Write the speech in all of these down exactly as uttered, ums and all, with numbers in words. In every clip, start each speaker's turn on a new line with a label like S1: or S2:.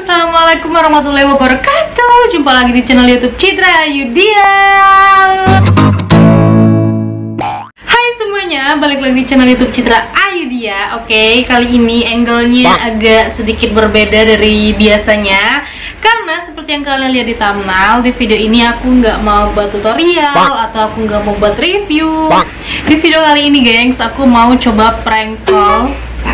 S1: Assalamualaikum warahmatullahi wabarakatuh. Jumpa lagi di channel YouTube Citra Ayudia. Hai semuanya, balik lagi di channel YouTube Citra Ayudia. Oke, kali ini angle-nya agak sedikit berbeda dari biasanya, karena seperti yang kalian lihat di thumbnail, di video ini aku nggak mau buat tutorial atau aku nggak mau buat review. Di video kali ini gengs, aku mau coba prank call.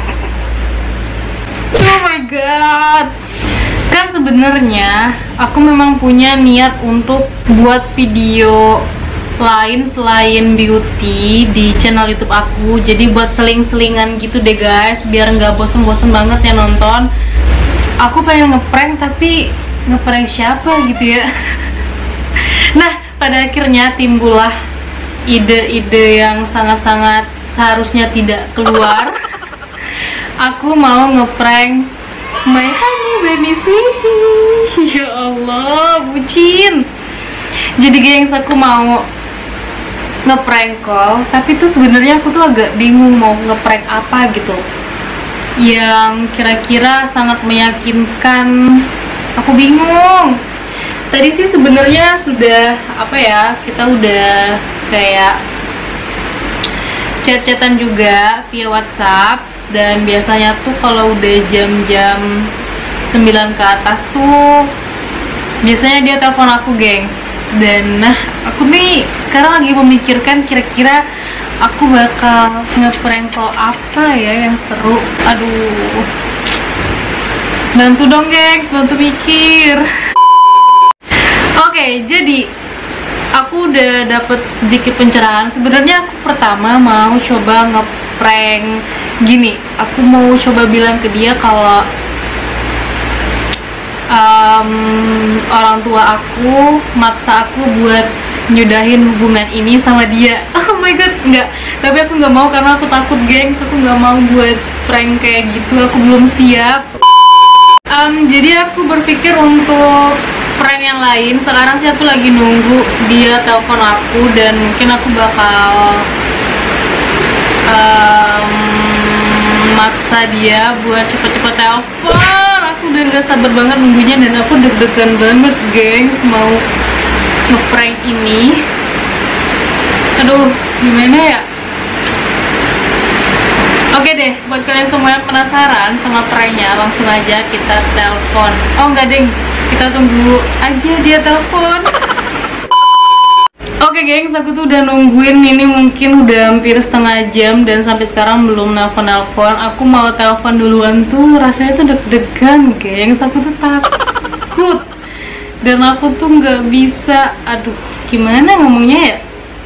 S1: Oh my god. Kan sebenarnya aku memang punya niat untuk buat video lain selain beauty di channel YouTube aku. Jadi buat seling-selingan gitu deh guys, biar nggak bosen-bosen banget ya nonton. Aku pengen ngeprank tapi ngeprank siapa gitu ya. Nah, pada akhirnya timbullah ide-ide yang sangat-sangat seharusnya tidak keluar. Aku mau ngeprank my honey bunny sweetie. Ya Allah, bucin. Jadi gengs, aku mau ngeprank call, tapi tuh sebenarnya aku tuh agak bingung mau ngeprank apa gitu yang kira-kira sangat meyakinkan. Aku bingung. Tadi sih sebenarnya sudah apa ya, kita udah kayak chat-chatan juga via WhatsApp. Dan biasanya tuh kalau udah jam-jam sembilan ke atas tuh biasanya dia telepon aku gengs. Dan nah, aku nih sekarang lagi memikirkan kira-kira aku bakal nge-prank call apa ya yang seru. Aduh, bantu dong gengs, bantu mikir. Oke, jadi aku udah dapet sedikit pencerahan. Sebenarnya aku pertama mau coba ngeprank gini. Aku mau coba bilang ke dia kalau um, orang tua aku maksa aku buat nyudahin hubungan ini sama dia. Oh my god, enggak. Tapi aku nggak mau karena aku takut gengs. Aku nggak mau buat prank kayak gitu. Aku belum siap. Um, jadi aku berpikir untuk prank yang lain. Sekarang sih aku lagi nunggu dia telepon aku dan mungkin aku bakal um, maksa dia buat cepet-cepet telepon. Aku udah gak sabar banget nunggunya dan aku deg-degan banget gengs mau ngeprank ini. Aduh, gimana ya? Oke deh, buat kalian semua yang penasaran sama pranknya, langsung aja kita telepon. Oh enggak deng, kita tunggu aja dia telepon. Oke gengs, aku tuh udah nungguin ini mungkin udah hampir setengah jam dan sampai sekarang belum nelpon-nelpon. Aku mau telepon duluan tuh rasanya tuh deg-degan gengs. Aku tuh takut dan aku tuh nggak bisa. Aduh, gimana ngomongnya ya?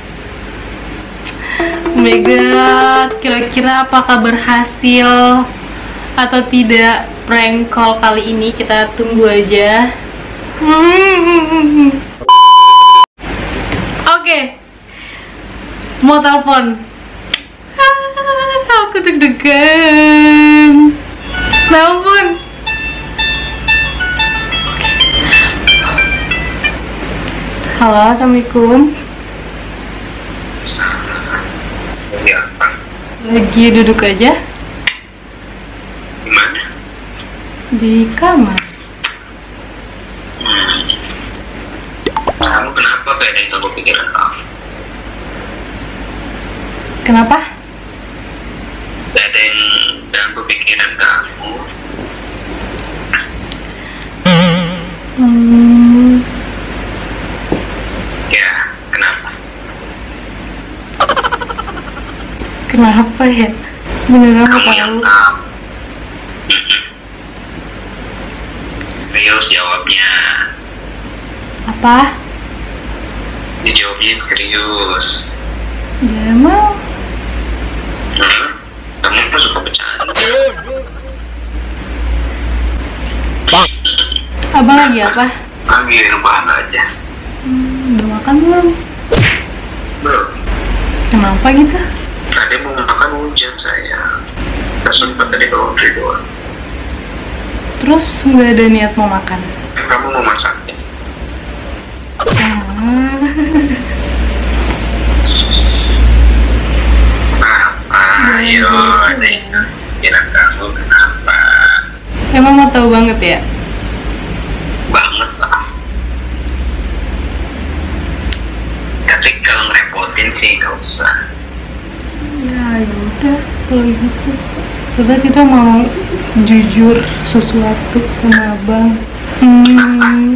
S1: Oh my god, kira-kira apakah berhasil atau tidak prank call kali ini? Kita tunggu aja. Hmm. Oke, okay. Mau telepon. Ah, aku deg-degan. Telepon. Halo, assalamualaikum.
S2: Ya.
S1: Lagi duduk aja.
S2: Di mana?
S1: Di kamar.
S2: Kamu kenapa kayak yang aku pikiran kamu?
S1: Kenapa?
S2: Gak ada yang ganggu pikiran kamu.
S1: Hmm,
S2: Ya, kenapa?
S1: kenapa ya? Beneran
S2: Kamu
S1: mau
S2: yang
S1: tahu?
S2: tahu. Ayo jawabnya.
S1: Apa?
S2: Dijawabnya serius.
S1: Ya mau.
S2: Hmm? Kamu tuh suka bercanda.
S1: Abang lagi apa?
S2: Lagi rebahan aja.
S1: Hmm, udah makan belum?
S2: Belum.
S1: Kenapa gitu?
S2: Tadi mau makan hujan saya. Gak sempat tadi laundry doang.
S1: Terus nggak ada niat mau makan?
S2: Kamu mau masaknya?
S1: Ah.
S2: Kenapa? Ayo, ada yang kira kamu kenapa?
S1: Emang mau tahu banget ya?
S2: takutin sih, nggak usah.
S1: Ya yaudah kalau gitu. Kita kita mau jujur sesuatu sama abang. Hmm.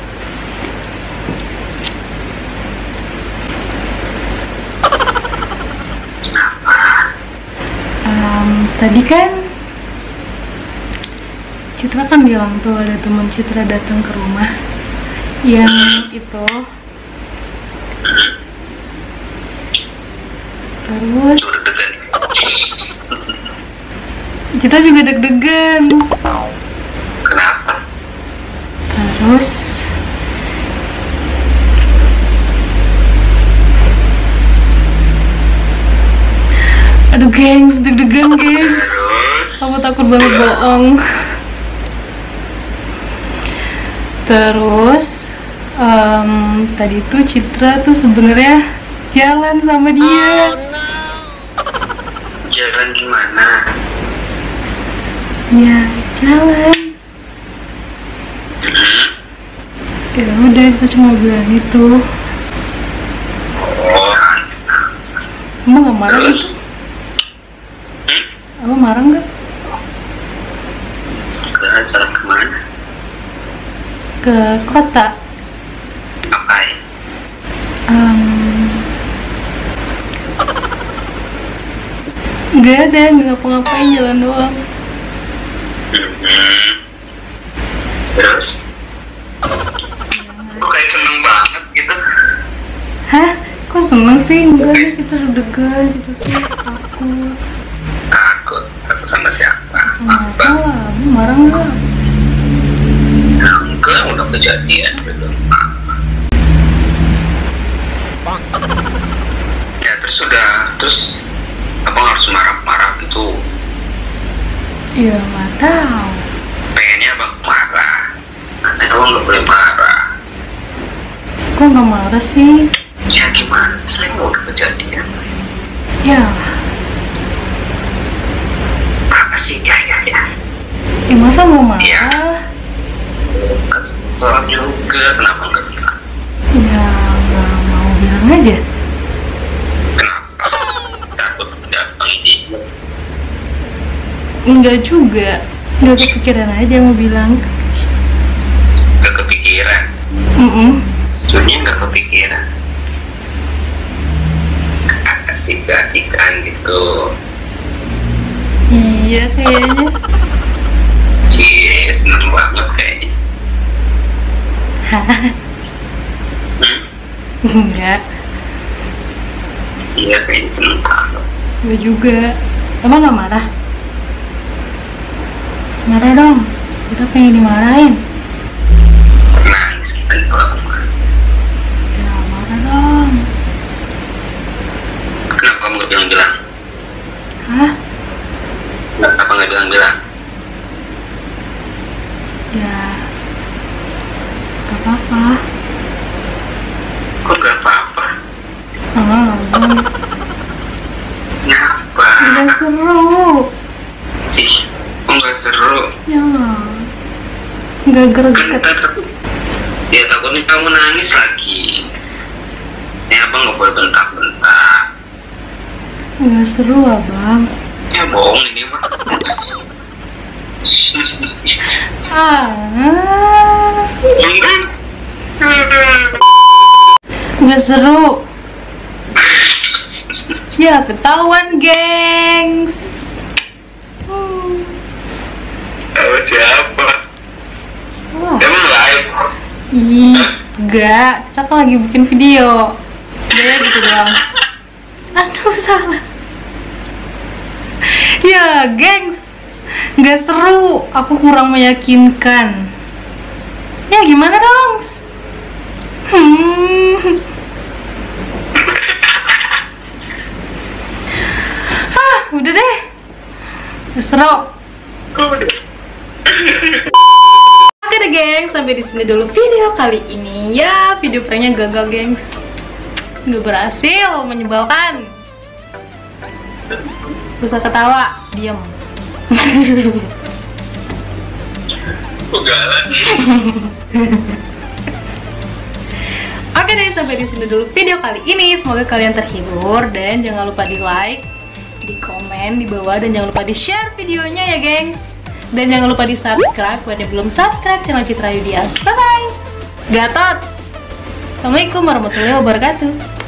S1: Um, tadi kan Citra kan bilang tuh ada teman Citra datang ke rumah yang itu. Terus kita juga deg-degan.
S2: Kenapa?
S1: Terus aduh gengs, deg-degan gengs. Aku takut banget bohong. Terus um, tadi tuh Citra tuh sebenarnya jalan sama dia.
S2: Jalan gimana?
S1: Ya jalan. Ya udah, itu cuma bilang itu.
S2: Oh.
S1: Kamu nggak marah gitu? Apa marah nggak?
S2: Ke jalan kemana?
S1: Ke kota.
S2: Ngapain?
S1: Um, nggak ada, nggak ngapa-ngapain, jalan doang.
S2: Hmm. Terus? Kok kayak seneng banget gitu?
S1: Hah? Kok seneng sih? Enggak, ini Citra deg-degan, Citra sih takut.
S2: Takut? Takut sama siapa?
S1: Sama apa lah? Kamu marah nggak?
S2: Nah, enggak, udah kejadian gitu. Ya terus udah, terus abang harus marah-marah gitu.
S1: Ya nggak tahu.
S2: Pengennya abang marah, katanya abang nggak boleh marah.
S1: Kok nggak marah sih?
S2: Ya gimana? Saya udah kejadian.
S1: Ya,
S2: Apa sih? Ya ya ya.
S1: ya masa nggak marah?
S2: Iya. Kesel juga, kenapa nggak bilang?
S1: Ya nggak mau bilang aja.
S2: Kenapa? Takut datang ini.
S1: Enggak juga, nggak kepikiran aja mau bilang.
S2: Gak kepikiran.
S1: Mm -mm.
S2: Sebenarnya nggak kepikiran. Asik-asikan gitu.
S1: Iya kayaknya.
S2: Cie, seneng banget kayaknya.
S1: Hah?
S2: Hmm?
S1: Enggak,
S2: Iya kayaknya seneng banget.
S1: gue juga. Emang nggak marah? Marah dong, kita pengen dimarahin.
S2: Nangis kita nih kalau kemana.
S1: Ya marah dong.
S2: Kenapa kamu nggak bilang-bilang?
S1: Hah?
S2: Kenapa nggak bilang-bilang?
S1: Ya nggak apa-apa.
S2: Kok nggak apa-apa?
S1: Ah, boy.
S2: Kenapa?
S1: Udah seru.
S2: Ih, kok nggak seru?
S1: Ya nggak
S2: Kan
S1: greget.
S2: ntar, ya takutnya kamu nangis lagi. Ya abang nggak boleh bentak-bentak.
S1: Nggak seru abang.
S2: Ya bohong ini mah.
S1: Ah,
S2: Enggak.
S1: nggak seru. Ya ketahuan gengs. Hmm.
S2: Tahu siapa?
S1: Wah.
S2: Emang live?
S1: Ih, enggak, Citra kan lagi bikin video. Dia gitu doang. Aduh, salah. Ya, gengs. Nggak seru, aku kurang meyakinkan. Ya, gimana dong? Hmm. Ah, udah deh. Nggak seru. Oke deh gengs, sampai di sini dulu video kali ini. Ya, video pranknya gagal gengs. Nggak berhasil, menyebalkan. Gak usah ketawa, diam.
S2: Ugalan.
S1: Oke Oke deh, sampai di sini dulu video kali ini. Semoga kalian terhibur dan jangan lupa di like, di komen di bawah, dan jangan lupa di share videonya ya geng. Dan jangan lupa di subscribe buat yang belum subscribe channel Citra Yudia. Bye bye. Gatot. Assalamualaikum warahmatullahi wabarakatuh.